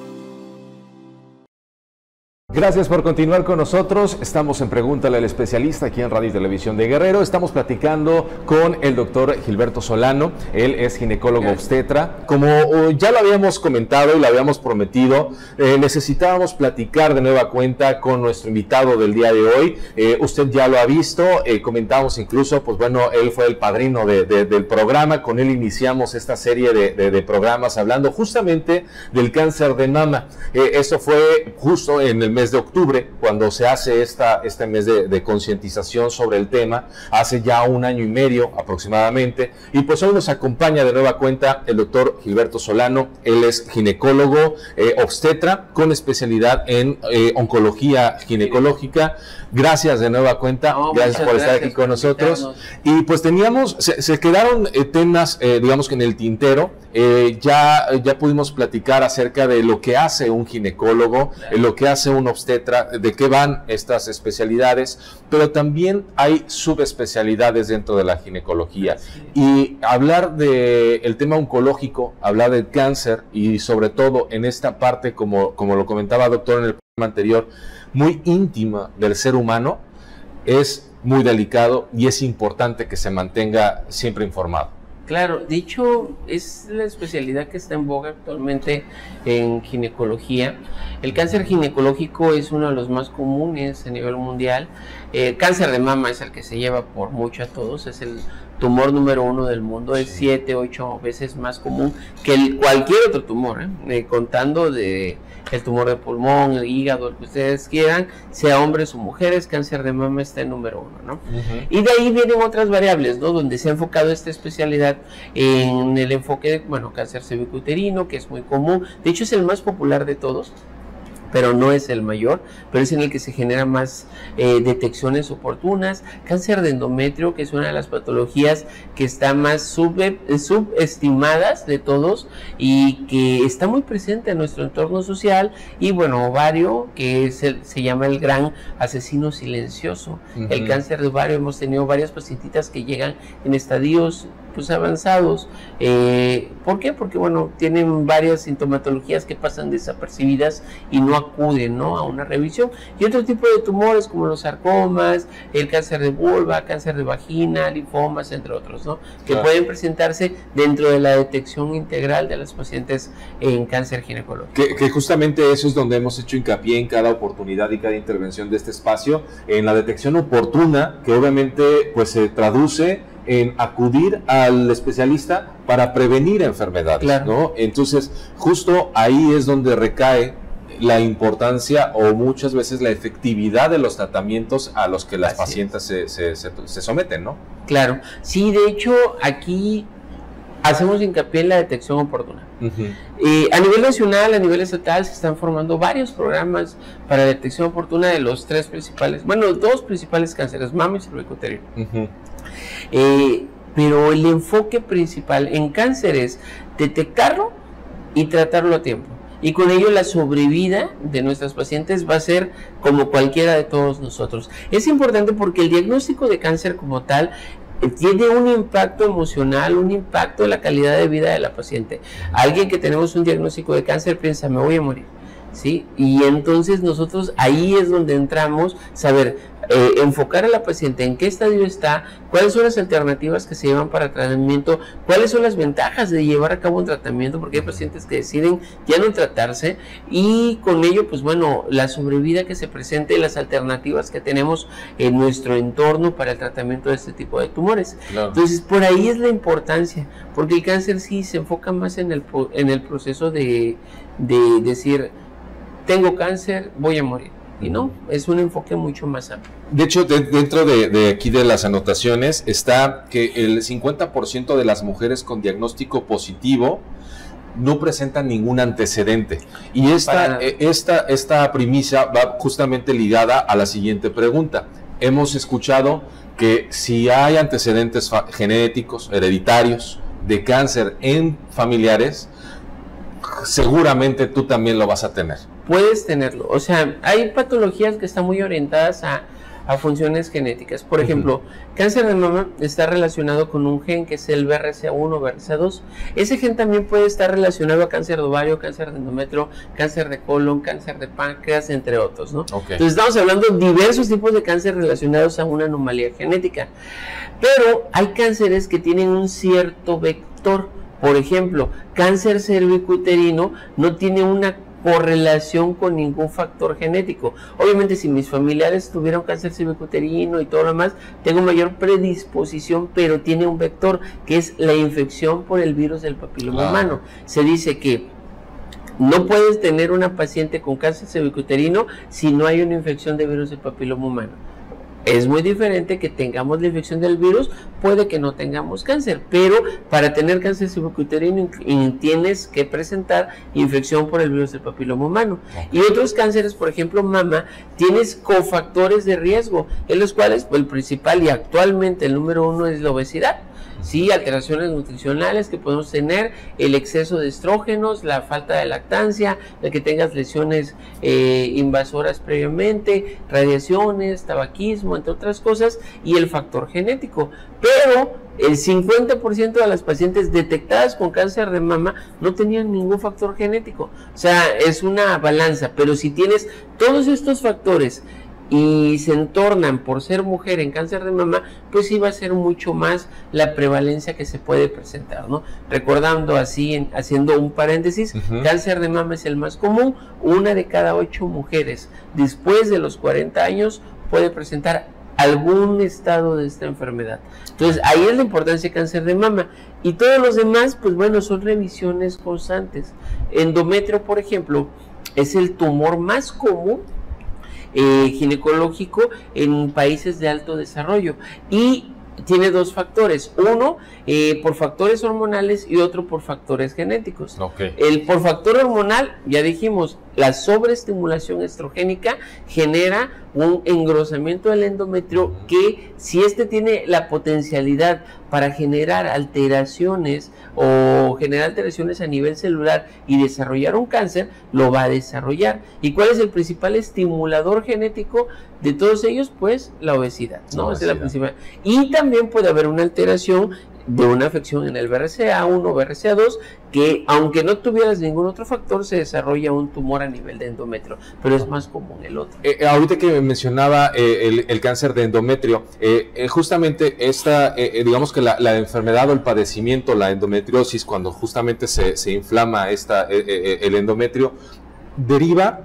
Gracias por continuar con nosotros. Estamos en Pregúntale al Especialista aquí en Radio y Televisión de Guerrero. Estamos platicando con el doctor Gilberto Solano. Él es ginecólogo obstetra. Como ya lo habíamos comentado y lo habíamos prometido, necesitábamos platicar de nueva cuenta con nuestro invitado del día de hoy. Usted ya lo ha visto, comentamos incluso, pues bueno, él fue el padrino del programa. Con él iniciamos esta serie de programas hablando justamente del cáncer de mama. Eso fue justo en el mes de octubre, cuando se hace este mes de concientización sobre el tema, hace ya 1 año y medio aproximadamente, y pues hoy nos acompaña de nueva cuenta el doctor Gilberto Solano. Él es ginecólogo obstetra con especialidad en oncología ginecológica. Gracias de nueva cuenta, gracias por estar aquí con nosotros. Y pues se quedaron temas, digamos que en el tintero. Ya pudimos platicar acerca de lo que hace un ginecólogo, lo que hace un obstetra, de qué van estas especialidades, pero también hay subespecialidades dentro de la ginecología. Y hablar del tema oncológico, hablar del cáncer y sobre todo en esta parte, como lo comentaba doctor en el programa anterior, muy íntima del ser humano, es muy delicado y es importante que se mantenga siempre informado. Claro, de hecho es la especialidad que está en boga actualmente en ginecología. El cáncer ginecológico es uno de los más comunes a nivel mundial. El cáncer de mama es el que se lleva por mucho a todos, es el tumor número 1 del mundo, es 7, 8 veces más común que cualquier otro tumor, contando de el tumor de pulmón, el hígado, el que ustedes quieran, sea hombres o mujeres, cáncer de mama está en número 1, ¿no? Y de ahí vienen otras variables, ¿no? Donde se ha enfocado esta especialidad en el enfoque de, bueno, cáncer cervicuterino, que es muy común, de hecho es el más popular de todos, pero no es el mayor, pero es en el que se generan más detecciones oportunas. Cáncer de endometrio, que es una de las patologías que está más subestimadas de todos y que está muy presente en nuestro entorno social. Y bueno, ovario, que se llama el gran asesino silencioso. El cáncer de ovario, hemos tenido varias pacientitas que llegan en estadios pues avanzados. ¿Por qué? Porque bueno, tienen varias sintomatologías que pasan desapercibidas y no acuden, ¿no?, a una revisión. Y otro tipo de tumores como los sarcomas, el cáncer de vulva, cáncer de vagina, linfomas, entre otros, ¿no?, que pueden presentarse dentro de la detección integral de las pacientes en cáncer ginecológico. Que justamente eso es donde hemos hecho hincapié en cada oportunidad y cada intervención de este espacio, en la detección oportuna, que obviamente pues se traduce en acudir al especialista para prevenir enfermedades, ¿no? Entonces, justo ahí es donde recae la importancia o muchas veces la efectividad de los tratamientos a los que las pacientes se someten, ¿no? Claro, sí, de hecho, aquí hacemos hincapié en la detección oportuna. A nivel nacional, a nivel estatal, se están formando varios programas para detección oportuna de los dos principales cánceres, mama y cervicuterino. Pero el enfoque principal en cáncer es detectarlo y tratarlo a tiempo. Y con ello la sobrevida de nuestras pacientes va a ser como cualquiera de todos nosotros. Es importante porque el diagnóstico de cáncer como tal tiene un impacto emocional, un impacto en la calidad de vida de la paciente. Alguien que tenemos un diagnóstico de cáncer piensa, me voy a morir, ¿sí? Y entonces nosotros ahí es donde entramos, saber, enfocar a la paciente en qué estadio está, cuáles son las alternativas que se llevan para tratamiento, cuáles son las ventajas de llevar a cabo un tratamiento, porque hay pacientes que deciden ya no tratarse, y con ello, pues bueno, la sobrevida que se presente y las alternativas que tenemos en nuestro entorno para el tratamiento de este tipo de tumores. Entonces, por ahí es la importancia, porque el cáncer sí se enfoca más en el proceso de decir, tengo cáncer, voy a morir. Y no, es un enfoque mucho más amplio. De hecho, dentro de aquí de las anotaciones está que el 50% de las mujeres con diagnóstico positivo no presentan ningún antecedente. Y esta premisa va justamente ligada a la siguiente pregunta. Hemos escuchado que si hay antecedentes genéticos, hereditarios, de cáncer en familiares, seguramente tú también lo vas a tener. Puedes tenerlo, o sea, hay patologías que están muy orientadas a funciones genéticas. Por ejemplo, cáncer de mama está relacionado con un gen que es el BRCA1 o BRCA2. Ese gen también puede estar relacionado a cáncer de ovario, cáncer de endometrio, cáncer de colon, cáncer de páncreas, entre otros, ¿no? Entonces estamos hablando de diversos tipos de cáncer relacionados a una anomalía genética. Pero hay cánceres que tienen un cierto vector. Por ejemplo, cáncer cervicuterino no tiene una correlación con ningún factor genético. Obviamente, si mis familiares tuvieron cáncer cervicuterino y todo lo demás, tengo mayor predisposición, pero tiene un vector que es la infección por el virus del papiloma humano. Se dice que no puedes tener una paciente con cáncer cervicuterino si no hay una infección de virus del papiloma humano. Es muy diferente que tengamos la infección del virus, puede que no tengamos cáncer, pero para tener cáncer cervicuterino tienes que presentar infección por el virus del papiloma humano. Y otros cánceres, por ejemplo mama, tienes cofactores de riesgo, en los cuales el principal y actualmente el número 1 es la obesidad. Sí, alteraciones nutricionales que podemos tener, el exceso de estrógenos, la falta de lactancia, el que tengas lesiones invasoras previamente, radiaciones, tabaquismo, entre otras cosas, y el factor genético. Pero el 50% de las pacientes detectadas con cáncer de mama no tenían ningún factor genético. O sea, es una balanza, pero si tienes todos estos factores y se entornan por ser mujer en cáncer de mama, pues sí va a ser mucho más la prevalencia que se puede presentar, ¿no? Recordando así, haciendo un paréntesis, cáncer de mama es el más común. 1 de cada 8 mujeres después de los 40 años puede presentar algún estado de esta enfermedad. Entonces ahí es la importancia de cáncer de mama. Y todos los demás, pues bueno, son revisiones constantes. Endometrio, por ejemplo, es el tumor más común ginecológico en países de alto desarrollo y tiene 2 factores, uno por factores hormonales y otro por factores genéticos. El por factor hormonal, ya dijimos, la sobreestimulación estrogénica genera un engrosamiento del endometrio que, si este tiene la potencialidad para generar alteraciones o generar alteraciones a nivel celular y desarrollar un cáncer, lo va a desarrollar. ¿Y cuál es el principal estimulador genético de todos ellos? Pues la obesidad, ¿no? Esa es la principal. Y también puede haber una alteración de una afección en el BRCA1 o BRCA2, que aunque no tuvieras ningún otro factor, se desarrolla un tumor a nivel de endometrio, pero es más común el otro. Ahorita que mencionaba el cáncer de endometrio, justamente esta, digamos que la enfermedad o el padecimiento, la endometriosis, cuando justamente se inflama el endometrio, deriva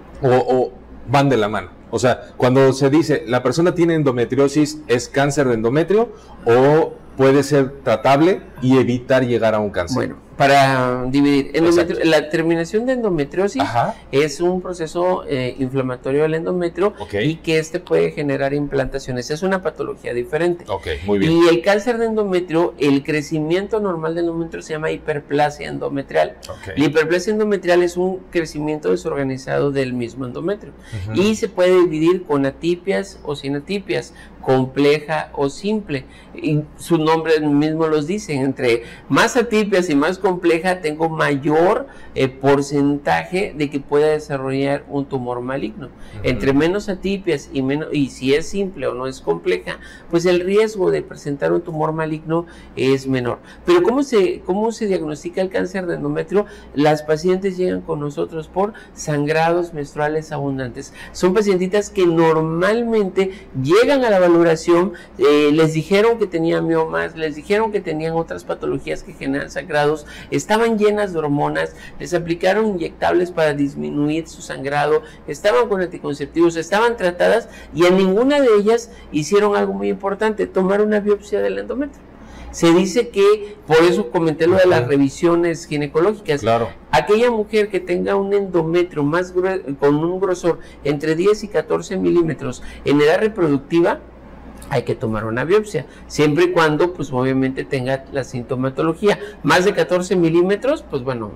o van de la mano. O sea, cuando se dice la persona tiene endometriosis, ¿es cáncer de endometrio o puede ser tratable y evitar llegar a un cáncer? Bueno, para dividir, la terminación de endometriosis es un proceso inflamatorio del endometrio y que puede generar implantaciones. Es una patología diferente. Muy bien. Y el cáncer de endometrio, el crecimiento normal del endometrio se llama hiperplasia endometrial. La hiperplasia endometrial es un crecimiento desorganizado del mismo endometrio y se puede dividir con atipias o sin atipias, compleja o simple. Y su nombre mismo los dice, entre más atipias y más compleja tengo mayor porcentaje de que pueda desarrollar un tumor maligno. Entre menos atipias y si es simple o no es compleja, pues el riesgo de presentar un tumor maligno es menor. Pero ¿cómo se diagnostica el cáncer de endometrio? Las pacientes llegan con nosotros por sangrados menstruales abundantes. Son pacientitas que normalmente llegan a la valoración, les dijeron que tenían miomas, les dijeron que tenían otras patologías que generan sangrados, estaban llenas de hormonas, les aplicaron inyectables para disminuir su sangrado, estaban con anticonceptivos, estaban tratadas y en ninguna de ellas hicieron algo muy importante, tomar una biopsia del endometrio. Se dice que, por eso comenté lo de las revisiones ginecológicas, aquella mujer que tenga un endometrio más con un grosor entre 10 y 14 milímetros en edad reproductiva, hay que tomar una biopsia, siempre y cuando, pues obviamente tenga la sintomatología. Más de 14 milímetros, pues bueno,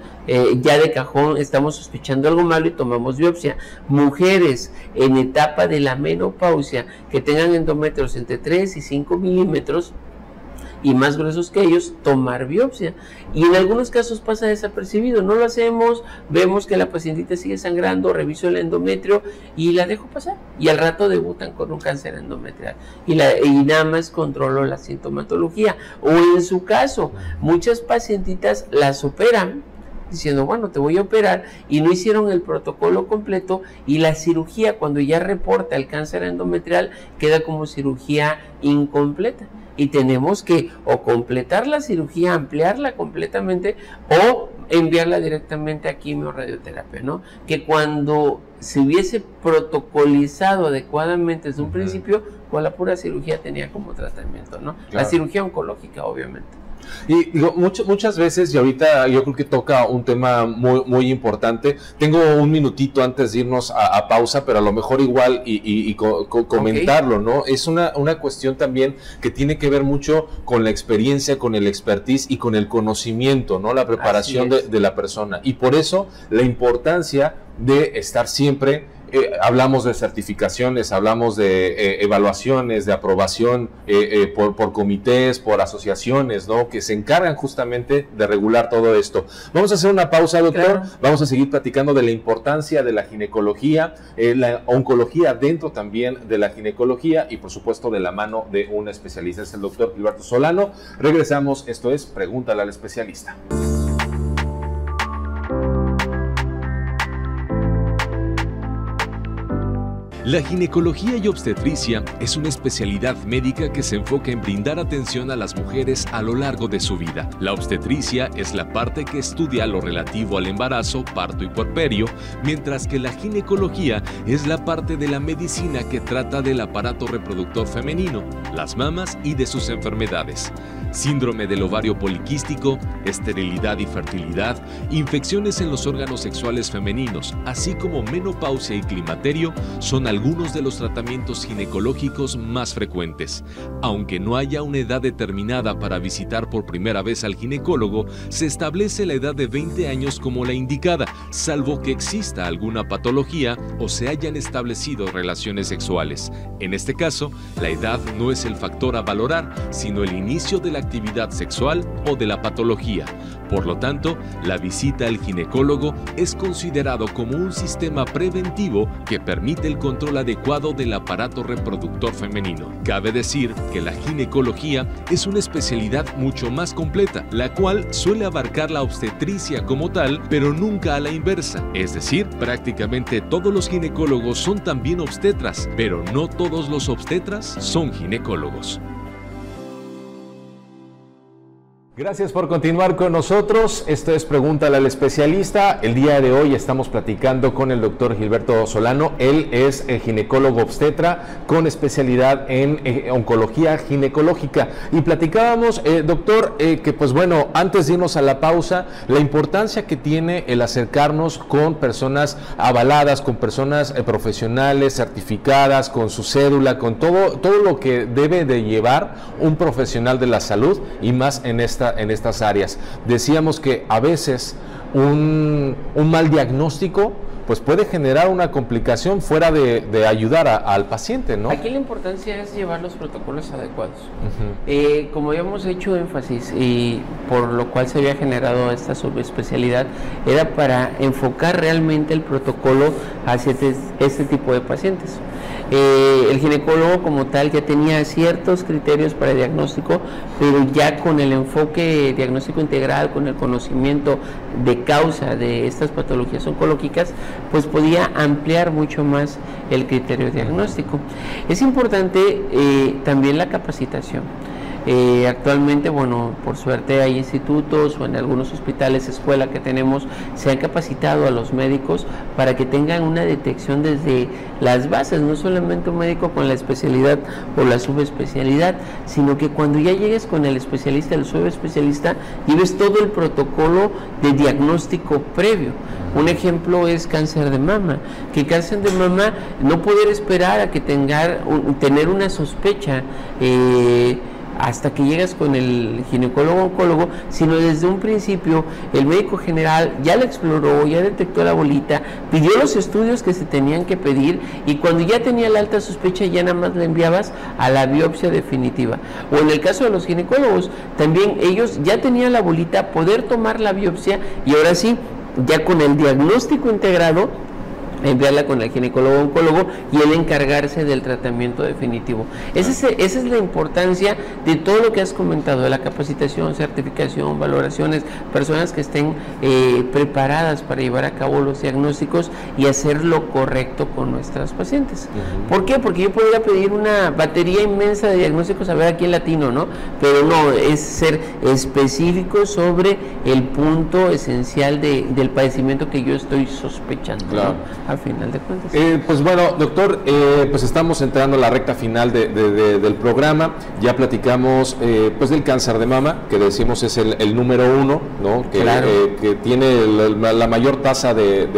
ya de cajón estamos sospechando algo malo y tomamos biopsia. Mujeres en etapa de la menopausia que tengan endometrios entre 3 y 5 milímetros y más gruesos que ellos, tomar biopsia. Y en algunos casos pasa desapercibido, no lo hacemos, vemos que la pacientita sigue sangrando, reviso el endometrio y la dejo pasar. Y al rato debutan con un cáncer endometrial. Y nada más controlo la sintomatología. O en su caso, muchas pacientitas las operan, diciendo, bueno, te voy a operar, y no hicieron el protocolo completo, y la cirugía, cuando ya reporta el cáncer endometrial, queda como cirugía incompleta. Y tenemos que o completar la cirugía, ampliarla completamente, o enviarla directamente a quimio-radioterapia, ¿no? Que cuando se hubiese protocolizado adecuadamente desde un principio, con la pura cirugía tenía como tratamiento, ¿no? La cirugía oncológica, obviamente. Y digo, muchas veces, y ahorita yo creo que toca un tema muy importante. Tengo un minutito antes de irnos a pausa, pero a lo mejor igual comentarlo, ¿no? Es una cuestión también que tiene que ver mucho con la experiencia, con el expertise y con el conocimiento, ¿no? La preparación de la persona. Y por eso la importancia de estar siempre, hablamos de certificaciones, hablamos de evaluaciones, de aprobación por comités, por asociaciones, ¿no? Que se encargan justamente de regular todo esto. Vamos a hacer una pausa, doctor. Vamos a seguir platicando de la importancia de la ginecología, la oncología dentro también de la ginecología y por supuesto de la mano de un especialista. Es el doctor Gilberto Solano. Regresamos, esto es Pregúntale al Especialista. La ginecología y obstetricia es una especialidad médica que se enfoca en brindar atención a las mujeres a lo largo de su vida. La obstetricia es la parte que estudia lo relativo al embarazo, parto y puerperio, mientras que la ginecología es la parte de la medicina que trata del aparato reproductor femenino, las mamas y de sus enfermedades. Síndrome del ovario poliquístico, esterilidad y fertilidad, infecciones en los órganos sexuales femeninos, así como menopausia y climaterio, son algunos de los tratamientos ginecológicos más frecuentes. Aunque no haya una edad determinada para visitar por primera vez al ginecólogo, se establece la edad de 20 años como la indicada, salvo que exista alguna patología o se hayan establecido relaciones sexuales. En este caso, la edad no es el factor a valorar, sino el inicio de la actividad sexual o de la patología. Por lo tanto, la visita al ginecólogo es considerado como un sistema preventivo que permite el control adecuado del aparato reproductor femenino. Cabe decir que la ginecología es una especialidad mucho más completa, la cual suele abarcar la obstetricia como tal, pero nunca a la inversa. Es decir, prácticamente todos los ginecólogos son también obstetras, pero no todos los obstetras son ginecólogos. Gracias por continuar con nosotros. Esto es Pregúntale al Especialista. El día de hoy estamos platicando con el doctor Gilberto Solano. Él es ginecólogo obstetra con especialidad en oncología ginecológica. Y platicábamos, doctor, que pues bueno, antes de irnos a la pausa, la importancia que tiene el acercarnos con personas avaladas, con personas profesionales, certificadas, con su cédula, con todo lo que debe de llevar un profesional de la salud y más en estas áreas. Decíamos que a veces un mal diagnóstico pues puede generar una complicación fuera de ayudar al paciente, ¿no? Aquí la importancia es llevar los protocolos adecuados. Como habíamos hecho énfasis y por lo cual se había generado esta subespecialidad, era para enfocar realmente el protocolo hacia este tipo de pacientes. El ginecólogo como tal ya tenía ciertos criterios para diagnóstico, pero ya con el enfoque diagnóstico integral, con el conocimiento de causa de estas patologías oncológicas, pues podía ampliar mucho más el criterio diagnóstico. Es importante también la capacitación. Actualmente, bueno, por suerte hay institutos o en algunos hospitales, escuela que tenemos, se han capacitado a los médicos para que tengan una detección desde las bases, no solamente un médico con la especialidad o la subespecialidad, sino que cuando ya llegues con el especialista, el subespecialista, lleves todo el protocolo de diagnóstico previo. Un ejemplo es cáncer de mama, que cáncer de mama no poder esperar a que tener una sospecha hasta que llegas con el ginecólogo oncólogo, sino desde un principio el médico general ya lo exploró, ya detectó la bolita, pidió los estudios que se tenían que pedir y cuando ya tenía la alta sospecha ya nada más la enviabas a la biopsia definitiva. O en el caso de los ginecólogos, también ellos ya tenían la bolita, poder tomar la biopsia y ahora sí, ya con el diagnóstico integrado, enviarla con el ginecólogo oncólogo y él encargarse del tratamiento definitivo. Esa es la importancia de todo lo que has comentado, de la capacitación, certificación, valoraciones, personas que estén preparadas para llevar a cabo los diagnósticos y hacer lo correcto con nuestras pacientes. ¿Por qué? Porque yo podría pedir una batería inmensa de diagnósticos, a ver aquí en latino, ¿no? Pero no, es ser específico sobre el punto esencial del padecimiento que yo estoy sospechando, claro, ¿no? Al final de cuentas. Pues bueno, doctor, pues estamos entrando a la recta final del programa. Ya platicamos pues del cáncer de mama, que decimos es el número 1, ¿no? Claro. Que tiene la mayor tasa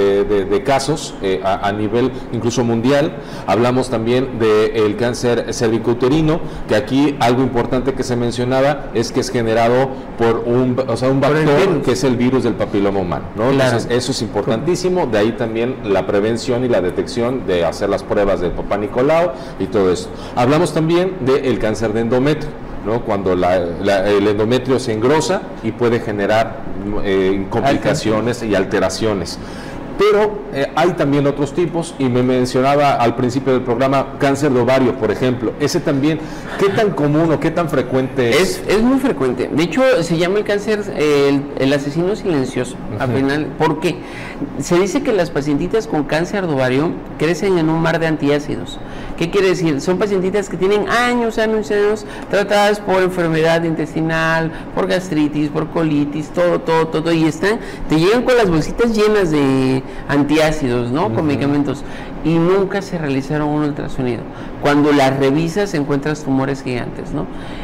de casos a nivel incluso mundial. Hablamos también del cáncer cervicouterino, que aquí algo importante que se mencionaba es que es generado por un vector que es el virus del papiloma humano, ¿no? Claro. Entonces eso es importantísimo. De ahí también la prevención y la detección de hacer las pruebas del Papá Nicolau y todo eso. Hablamos también del cáncer de endometrio, ¿no? Cuando el endometrio se engrosa y puede generar complicaciones y alteraciones. Pero hay también otros tipos, y me mencionaba al principio del programa cáncer de ovario, por ejemplo. Ese también, ¿qué tan común o qué tan frecuente es? Es muy frecuente. De hecho, se llama el cáncer el asesino silencioso. Al final, ¿por qué? Se dice que las pacientitas con cáncer de ovario crecen en un mar de antiácidos. ¿Qué quiere decir? Son pacientitas que tienen años tratadas por enfermedad intestinal, por gastritis, por colitis, todo, y te llegan con las bolsitas llenas de antiácidos, ¿no? Con medicamentos, y nunca se realizaron un ultrasonido. Cuando las revisas encuentras tumores gigantes, ¿no?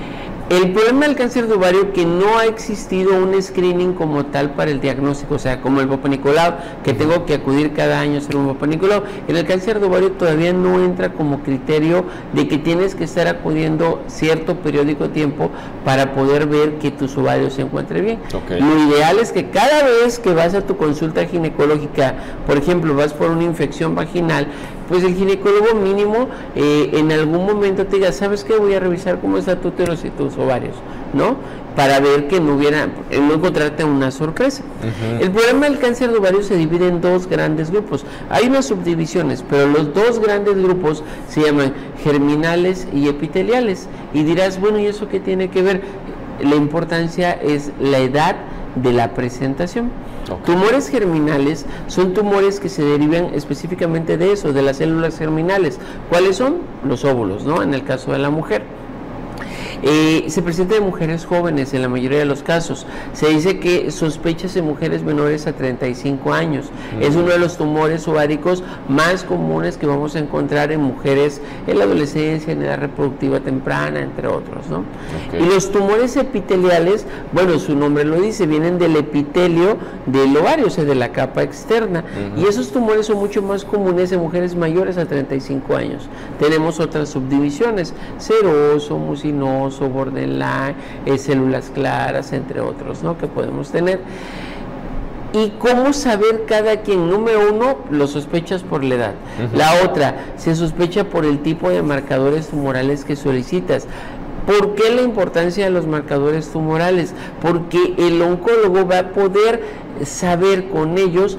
El problema del cáncer de ovario que no ha existido un screening como tal para el diagnóstico, o sea, como el Papa Nicolau, que tengo que acudir cada año a hacer un Papa Nicolau. En el cáncer de ovario todavía no entra como criterio de que tienes que estar acudiendo cierto periódico tiempo para poder ver que tus ovarios se encuentren bien. Okay. Lo ideal es que cada vez que vas a tu consulta ginecológica, por ejemplo, vas por una infección vaginal, pues el ginecólogo mínimo en algún momento te diga, ¿sabes qué? Voy a revisar cómo está tu útero y tus ovarios, ¿no? Para ver que no encontrarte una sorpresa. El problema del cáncer de ovario se divide en dos grandes grupos. Hay unas subdivisiones, pero los dos grandes grupos se llaman germinales y epiteliales. Y dirás, bueno, ¿y eso qué tiene que ver? La importancia es la edad de la presentación. Okay. Tumores germinales son tumores que se derivan específicamente de eso, de las células germinales. ¿Cuáles son? Los óvulos, ¿no? En el caso de la mujer. Se presenta en mujeres jóvenes en la mayoría de los casos. Se dice que sospechas en mujeres menores a 35 años. Es uno de los tumores ováricos más comunes que vamos a encontrar en mujeres en la adolescencia, en edad reproductiva temprana, entre otros, ¿no? Okay. Y los tumores epiteliales, bueno, su nombre lo dice, vienen del epitelio del ovario, o sea, de la capa externa. Y esos tumores son mucho más comunes en mujeres mayores a 35 años. Tenemos otras subdivisiones, seroso, mucinoso, borderline, células claras, entre otros, ¿no? Que podemos tener. ¿Y cómo saber cada quien? Número uno, lo sospechas por la edad. La otra, se sospecha por el tipo de marcadores tumorales que solicitas. ¿Por qué la importancia de los marcadores tumorales? Porque el oncólogo va a poder saber con ellos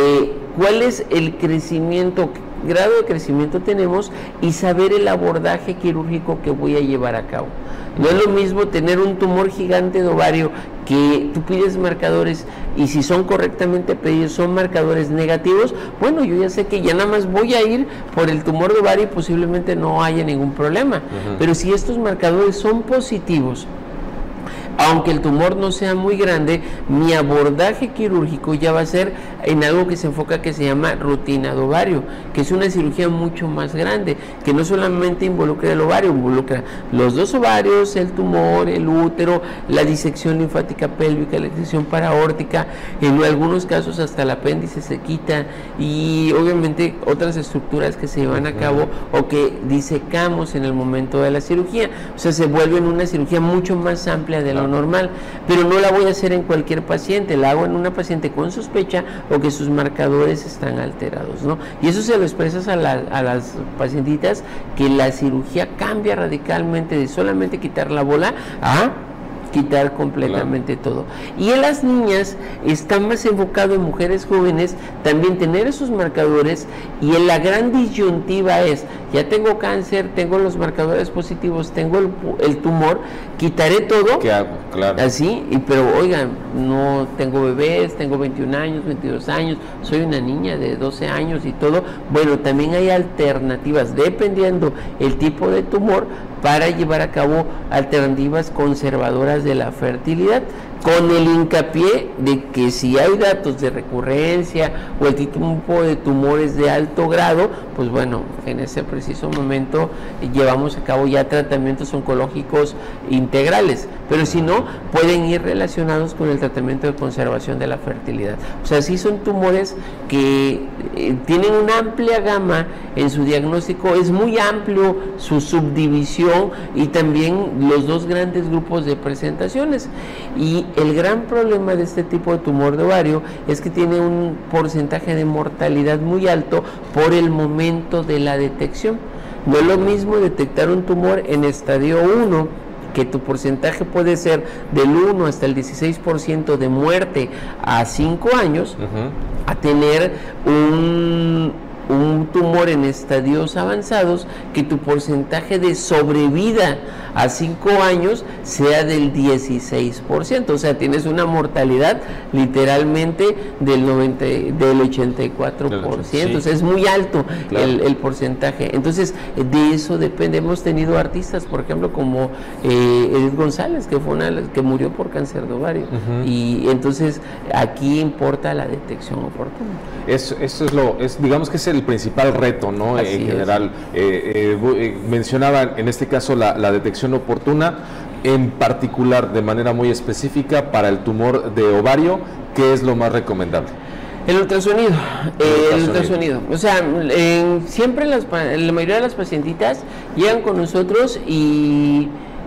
cuál es el crecimiento, grado de crecimiento tenemos y saber el abordaje quirúrgico que voy a llevar a cabo. No es lo mismo tener un tumor gigante de ovario que tú pides marcadores y si son correctamente pedidos son marcadores negativos, bueno, yo ya sé que ya nada más voy a ir por el tumor de ovario y posiblemente no haya ningún problema. Pero si estos marcadores son positivos, aunque el tumor no sea muy grande, mi abordaje quirúrgico ya va a ser en algo que se enfoca que se llama rutina de ovario, que es una cirugía mucho más grande, que no solamente involucra el ovario, involucra los dos ovarios, el tumor, el útero, la disección linfática pélvica, la disección paraórtica, en algunos casos hasta el apéndice se quita y obviamente otras estructuras que se llevan a cabo o que disecamos en el momento de la cirugía. O sea, se vuelve una cirugía mucho más amplia de lo normal, pero no la voy a hacer en cualquier paciente, la hago en una paciente con sospecha o que sus marcadores están alterados, ¿no? Y eso se lo expresas a las pacientitas, que la cirugía cambia radicalmente de solamente quitar la bola a quitar completamente todo. Y en las niñas está más enfocado en mujeres jóvenes también tener esos marcadores, y en la gran disyuntiva es, ya tengo cáncer, tengo los marcadores positivos, tengo el tumor, quitaré todo. ¿Qué hago? Claro. Así, pero oigan, no tengo bebés, tengo 21 años, 22 años, soy una niña de 12 años y todo. Bueno, también hay alternativas dependiendo el tipo de tumor para llevar a cabo alternativas conservadoras de la fertilidad, con el hincapié de que si hay datos de recurrencia o el tipo de tumores de alto grado, pues bueno, en ese preciso momento llevamos a cabo ya tratamientos oncológicos integrales, pero si no, pueden ir relacionados con el tratamiento de conservación de la fertilidad. O sea, sí son tumores que tienen una amplia gama en su diagnóstico, es muy amplio su subdivisión y también los dos grandes grupos de presentaciones. Y el gran problema de este tipo de tumor de ovario es que tiene un porcentaje de mortalidad muy alto por el momento de la detección. No es lo mismo detectar un tumor en estadio 1, que tu porcentaje puede ser del 1 hasta el 16% de muerte a 5 años, a tener un tumor en estadios avanzados que tu porcentaje de sobrevida a 5 años sea del 16%, o sea, tienes una mortalidad literalmente del 84%, sí. O sea, es muy alto, claro, el porcentaje. Entonces, de eso depende. Hemos tenido artistas, por ejemplo, como Edith González, que fue que murió por cáncer de ovario, y entonces aquí importa la detección oportuna. Eso es digamos que es el principal reto, ¿no? Así en general, mencionaba en este caso la detección oportuna. en particular, de manera muy específica, para el tumor de ovario, ¿qué es lo más recomendable? El ultrasonido, el ultrasonido. O sea, siempre la mayoría de las pacientitas llegan con nosotros y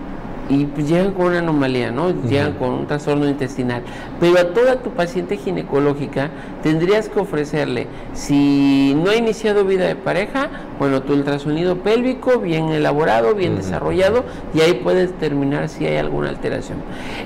pues llegan con una anomalía, ¿no? Llegan con un trastorno intestinal. Pero a toda tu paciente ginecológica tendrías que ofrecerle, si no ha iniciado vida de pareja, bueno, tu ultrasonido pélvico bien elaborado, bien desarrollado, y ahí puedes determinar si hay alguna alteración.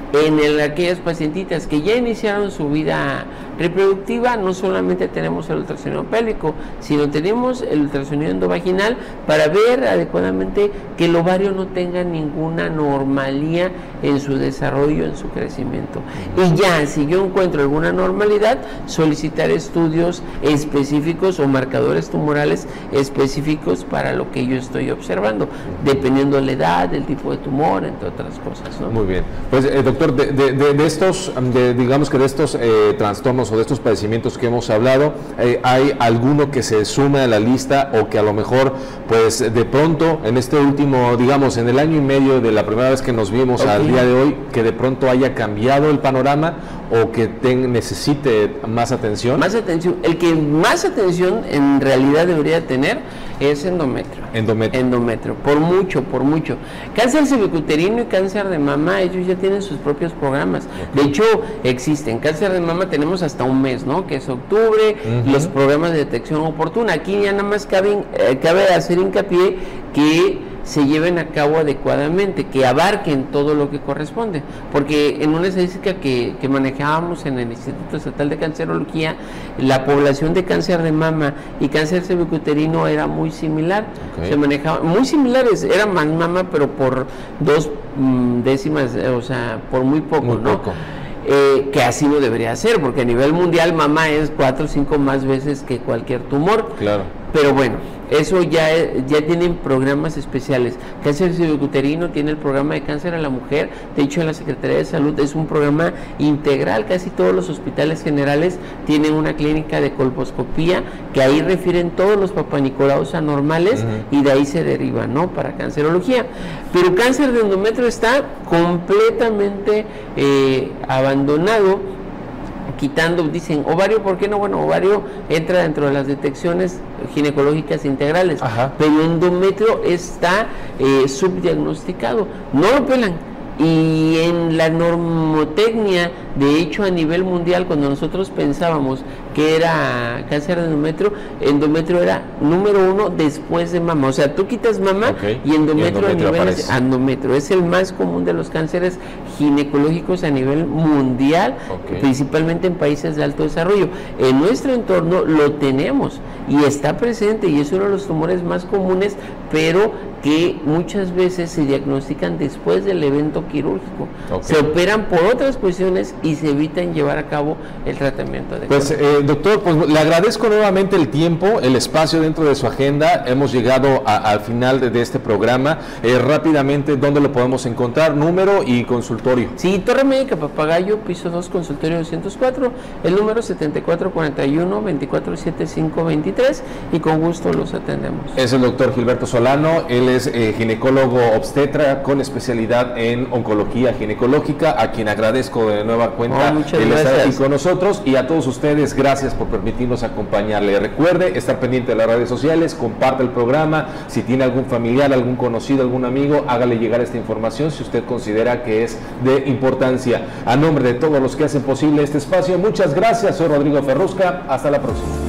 En aquellas pacientitas que ya iniciaron su vida reproductiva, no solamente tenemos el ultrasonido pélvico, sino tenemos el ultrasonido endovaginal para ver adecuadamente que el ovario no tenga ninguna anomalía en su desarrollo, en su crecimiento. Y ya, si yo encuentro alguna normalidad, solicitar estudios específicos o marcadores tumorales específicos para lo que yo estoy observando, dependiendo de la edad, del tipo de tumor, entre otras cosas, ¿no? Muy bien. Pues, doctor, de estos, digamos que de estos trastornos o de estos padecimientos que hemos hablado, ¿hay alguno que se sume a la lista o que a lo mejor, pues, de pronto, en este último, digamos, en el año y medio de la primera vez que nos vimos al día de hoy, que de pronto haya cambiado el panorama o que necesite más atención? Más atención. El que más atención en realidad debería tener es endometrio. Endometrio, por mucho. Cáncer cervicuterino y cáncer de mama, ellos ya tienen sus propios programas. De hecho, existen. Cáncer de mama tenemos hasta un mes, ¿no? Que es octubre, los programas de detección oportuna. Aquí ya nada más cabe hacer hincapié que se lleven a cabo adecuadamente, que abarquen todo lo que corresponde, porque en una estadística que manejábamos en el Instituto Estatal de Cancerología, la población de cáncer de mama y cáncer cervicuterino era muy similar, se manejaba muy similares, era más mama pero por 2 décimas, o sea, por muy poco, ¿no? Que así no debería ser, porque a nivel mundial mama es 4 o 5 más veces que cualquier tumor. Claro. Pero bueno, eso ya tienen programas especiales. Cáncer cervicuterino tiene el programa de cáncer a la mujer. De hecho, en la Secretaría de Salud es un programa integral. Casi todos los hospitales generales tienen una clínica de colposcopía, que ahí refieren todos los papanicolaos anormales y de ahí se deriva, ¿no? Para cancerología. Pero cáncer de endometrio está completamente abandonado. Quitando, dicen, ovario, ¿por qué no? Bueno, ovario entra dentro de las detecciones ginecológicas integrales, pero endometrio está subdiagnosticado, no lo pelan. Y en la normotecnia, de hecho a nivel mundial, cuando nosotros pensábamos que era cáncer de endometrio era número 1 después de mama. O sea, tú quitas mama y endometrio a nivel endometrio. Es el más común de los cánceres ginecológicos a nivel mundial, principalmente en países de alto desarrollo. En nuestro entorno lo tenemos y está presente, y es uno de los tumores más comunes, pero que muchas veces se diagnostican después del evento quirúrgico. Se operan por otras cuestiones y se evitan llevar a cabo el tratamiento adecuado. Pues, doctor, pues le agradezco nuevamente el tiempo, el espacio dentro de su agenda. Hemos llegado al final de este programa. Rápidamente, ¿dónde lo podemos encontrar? Número y consultorio. Sí, Torre Médica Papagayo, piso 2, consultorio 204, el número 7441-247523, y con gusto los atendemos. Es el doctor Gilberto Solano. Él es ginecólogo obstetra con especialidad en oncología ginecológica, a quien agradezco de nueva cuenta el estar aquí con nosotros, y a todos ustedes, gracias por permitirnos acompañarle. Recuerde estar pendiente de las redes sociales, comparte el programa, si tiene algún familiar, algún conocido, algún amigo, hágale llegar esta información si usted considera que es de importancia. A nombre de todos los que hacen posible este espacio, muchas gracias. Soy Rodrigo Ferrusca, hasta la próxima.